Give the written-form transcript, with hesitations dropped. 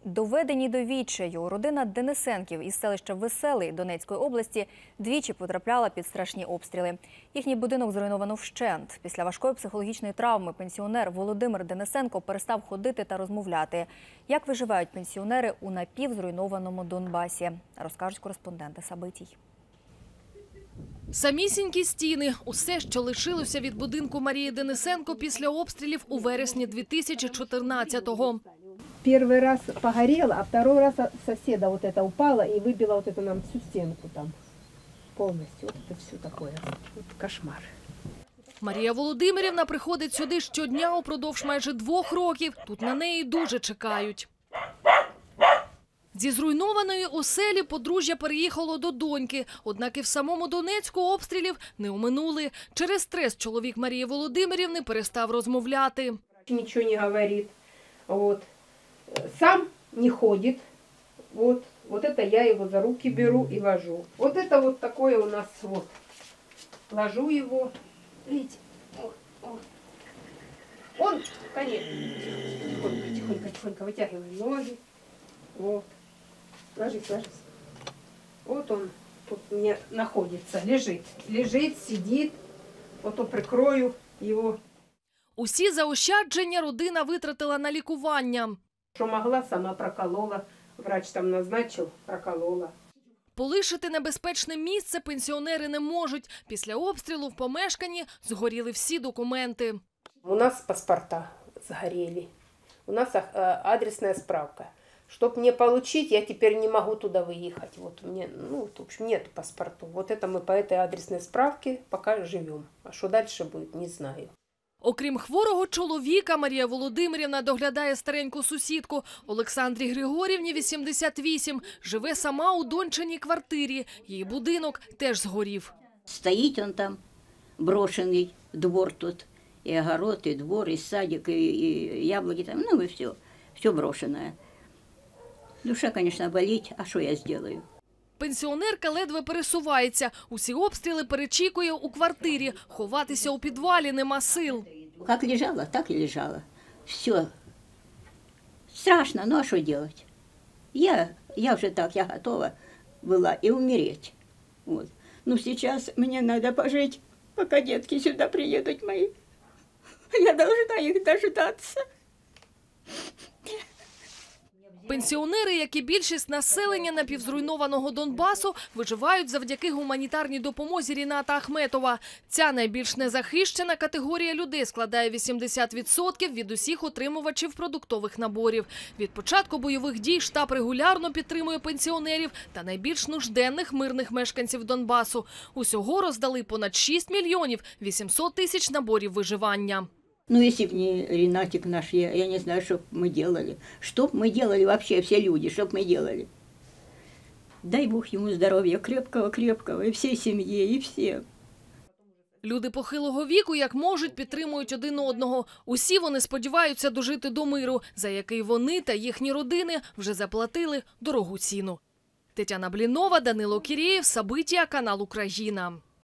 Доведені до відчаю, родина Денисенків із селища Веселий Донецької області двічі потрапляла під страшні обстріли. Їхній будинок зруйновано вщент. Після важкої психологічної травми пенсіонер Володимир Денисенко перестав ходити та розмовляти. Як виживають пенсіонери у напівзруйнованому Донбасі, розкажуть кореспонденти Сабитій. Самісінькі стіни – усе, що лишилося від будинку Марії Денисенко після обстрілів у вересні 2014-го. Первый раз погорело, а второй раз от соседа вот это упало и выбило вот это нам всю стенку там полностью. Вот это все такое. Вот кошмар. Марія Володимирівна приходить сюди щодня упродовж майже 2 років. Тут на неї дуже чекають. Зі зруйнованої оселі подружжя переїхало до доньки. Однак і в самому Донецьку обстрілів не оминули. Через стрес чоловік Марії Володимирівни перестав розмовляти. Ничего не говорит. Вот. Сам не ходит. Вот это я его за руки беру и вожу. Вот это вот такое у нас вот. Ложу его. Видите? Вот. Он, конечно, тихонько вытягиваю ноги. Вот. Ложись. Вот он тут у меня находится, лежит, сидит. Вот то прикрою его. Усі заощадження родина витратила на лікування. Що могла, сама проколола. Врач там назначив, проколола. Полишити небезпечне місце пенсіонери не можуть. Після обстрілу в помешканні згоріли всі документи. У нас паспорта сгорели. У нас адресная справка. Чтоб мне получить, я теперь не могу туда выехать. Вот у меня, в общем, нет паспортов. Вот это мы по этой адресной справке пока живем. А что дальше будет, не знаю. Окрім хворого чоловіка, Марія Володимирівна доглядає стареньку сусідку. Олександрі Григорівні 88. Живе сама у дончиній квартирі. Її будинок теж згорів. Стоїть он там, брошений двор тут. І огород, і двор, і садик, і яблуки там, і все. Все брошене. Душа, звісно, болить, а що я зроблю? Пенсіонерка ледве пересувається. Усі обстріли перечікує у квартирі. Ховатися у підвалі нема сил. Як лежала, так і лежала. Все. Страшно, ну а що робити? Я вже так, я готова була і умереть. Вот. Ну, сейчас мне надо пожить, пока детки сюда приедут мои. Я должна их дождаться. Пенсіонери, як і більшість населення напівзруйнованого Донбасу, виживають завдяки гуманітарній допомозі Ріната Ахметова. Ця найбільш незахищена категорія людей складає 80% від усіх отримувачів продуктових наборів. Від початку бойових дій штаб регулярно підтримує пенсіонерів та найбільш нужденних мирних мешканців Донбасу. Усього роздали понад 6 мільйонів 800 тисяч наборів виживання. Ну, если бы не Ренатик наш, я не знаю, что бы мы делали. Что бы мы делали вообще, все люди, что бы мы делали? Дай Бог ему здоровья, крепкого, и всей семье, и всем. Люди похилого віку, як можуть, підтримують один одного. Усі вони сподіваються дожити до миру, за який вони та їхні родини вже заплатили дорогу ціну. Тетяна Блінова, Данило Кірєєв, Сабитія, канал Україна.